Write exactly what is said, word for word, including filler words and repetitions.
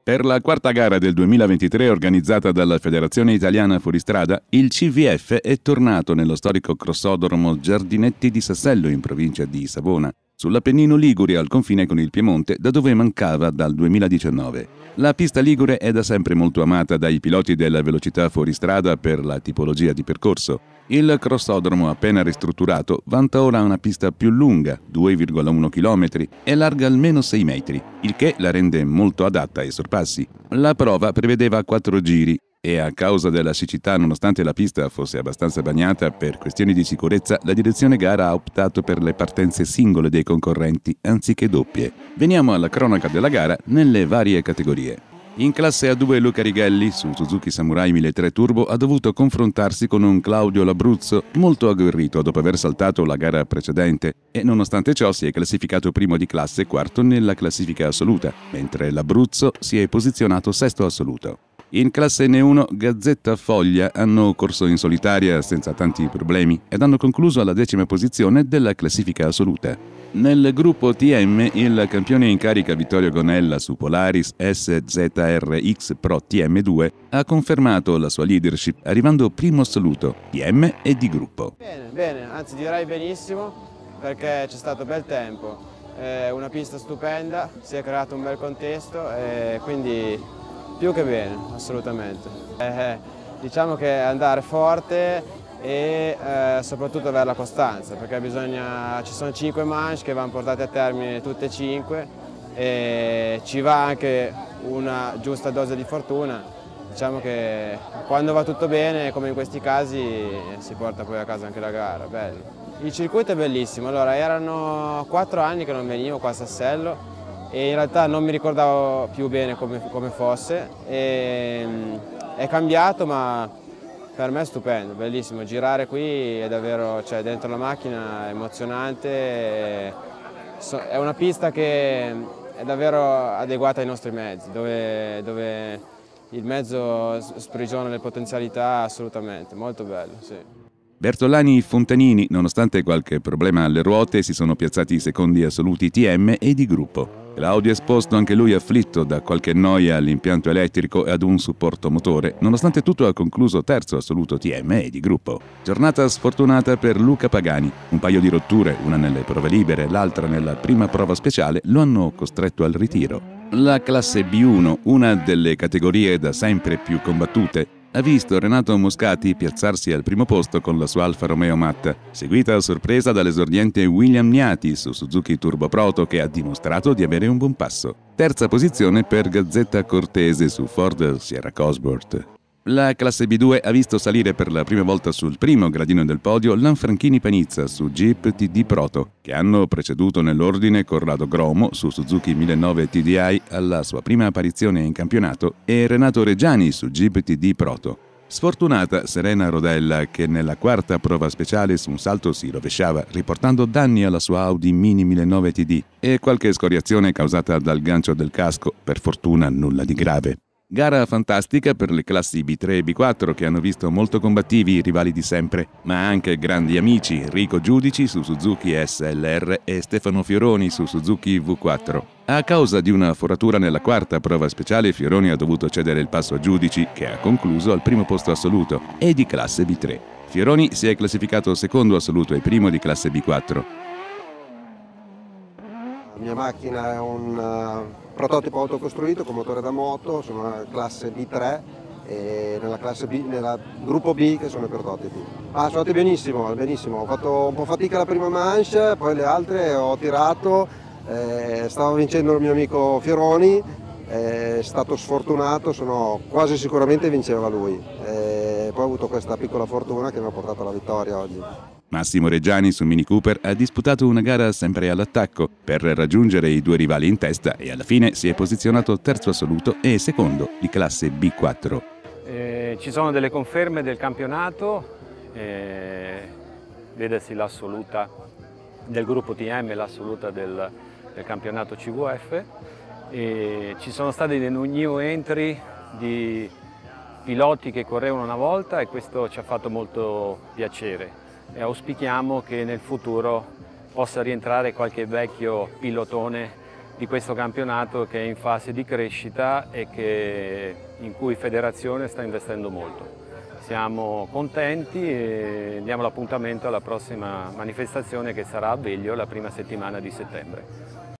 Per la quarta gara del duemilaventitré organizzata dalla Federazione Italiana Fuoristrada, il C V F è tornato nello storico crossodromo Giardinetti di Sassello in provincia di Savona, sull'Appennino Ligure al confine con il Piemonte, da dove mancava dal duemiladiciannove. La pista ligure è da sempre molto amata dai piloti della velocità fuoristrada per la tipologia di percorso. Il crossodromo, appena ristrutturato, vanta ora una pista più lunga, due virgola uno chilometri, e larga almeno sei metri, il che la rende molto adatta ai sorpassi. La prova prevedeva quattro giri e a causa della siccità, nonostante la pista fosse abbastanza bagnata, per questioni di sicurezza, la direzione gara ha optato per le partenze singole dei concorrenti anziché doppie. Veniamo alla cronaca della gara nelle varie categorie. In classe A due Luca Righelli, su Suzuki Samurai mille tre Turbo, ha dovuto confrontarsi con un Claudio Labruzzo molto agguerrito dopo aver saltato la gara precedente e nonostante ciò si è classificato primo di classe e quarto nella classifica assoluta, mentre Labruzzo si è posizionato sesto assoluto. In classe N uno Gazzetta Foglia hanno corso in solitaria senza tanti problemi ed hanno concluso alla decima posizione della classifica assoluta. Nel gruppo T M il campione in carica Vittorio Gonella su Polaris S Z R X Pro T M due ha confermato la sua leadership arrivando primo assoluto T M e di gruppo. Bene, bene, anzi direi benissimo perché c'è stato bel tempo, è una pista stupenda, si è creato un bel contesto e quindi più che bene, assolutamente. Eh, diciamo che andare forte e eh, soprattutto avere la costanza, perché bisogna, ci sono cinque manche che vanno portate a termine tutte e cinque e ci va anche una giusta dose di fortuna. Diciamo che quando va tutto bene, come in questi casi, si porta poi a casa anche la gara, bello. Il circuito è bellissimo, allora erano quattro anni che non venivo qua a Sassello e in realtà non mi ricordavo più bene come, come fosse, e, è cambiato ma per me è stupendo, bellissimo, girare qui è davvero, cioè dentro la macchina è emozionante, è una pista che è davvero adeguata ai nostri mezzi, dove, dove il mezzo sprigiona le potenzialità assolutamente, molto bello, sì. Bertolani Fontanini, nonostante qualche problema alle ruote, si sono piazzati secondi assoluti T M e di gruppo. Claudio è esposto anche lui afflitto da qualche noia all'impianto elettrico e ad un supporto motore, nonostante tutto ha concluso terzo assoluto T M e di gruppo. Giornata sfortunata per Luca Pagani. Un paio di rotture, una nelle prove libere, l'altra nella prima prova speciale, lo hanno costretto al ritiro. La classe B uno, una delle categorie da sempre più combattute, ha visto Renato Moscati piazzarsi al primo posto con la sua Alfa Romeo Matta, seguita a sorpresa dall'esordiente William Niati su Suzuki Turbo Proto che ha dimostrato di avere un buon passo. Terza posizione per Gazzetta Cortese su Ford Sierra Cosworth. La classe B due ha visto salire per la prima volta sul primo gradino del podio Lanfranchini Panizza su Jeep T D Proto, che hanno preceduto nell'ordine Corrado Gromo su Suzuki millenovecento T D I alla sua prima apparizione in campionato e Renato Reggiani su Jeep T D Proto. Sfortunata Serena Rodella che nella quarta prova speciale su un salto si rovesciava riportando danni alla sua Audi Mini millenovecento T D e qualche scoriazione causata dal gancio del casco, per fortuna nulla di grave. Gara fantastica per le classi B tre e B quattro che hanno visto molto combattivi i rivali di sempre, ma anche grandi amici Enrico Giudici su Suzuki S L R e Stefano Fioroni su Suzuki V quattro. A causa di una foratura nella quarta prova speciale, Fioroni ha dovuto cedere il passo a Giudici, che ha concluso al primo posto assoluto e di classe B tre. Fioroni si è classificato secondo assoluto e primo di classe B quattro. La mia macchina è un uh, prototipo autocostruito con motore da moto, sono una classe B tre e nella classe B, nella gruppo B che sono i prototipi. Ah, sono andati benissimo, benissimo, ho fatto un po' fatica la prima manche, poi le altre ho tirato, eh, stava vincendo il mio amico Fioroni, è stato sfortunato, sono quasi sicuramente vinceva lui, e poi ho avuto questa piccola fortuna che mi ha portato alla vittoria oggi. Massimo Reggiani su Mini Cooper ha disputato una gara sempre all'attacco per raggiungere i due rivali in testa e alla fine si è posizionato terzo assoluto e secondo di classe B quattro. Eh, ci sono delle conferme del campionato, eh, vedesi l'assoluta del gruppo T M e l'assoluta del, del campionato C V F. E ci sono stati dei new entry di piloti che correvano una volta e questo ci ha fatto molto piacere. E auspichiamo che nel futuro possa rientrare qualche vecchio pilotone di questo campionato che è in fase di crescita e che, in cui Federazione sta investendo molto. Siamo contenti e diamo l'appuntamento alla prossima manifestazione che sarà a Veglio la prima settimana di settembre.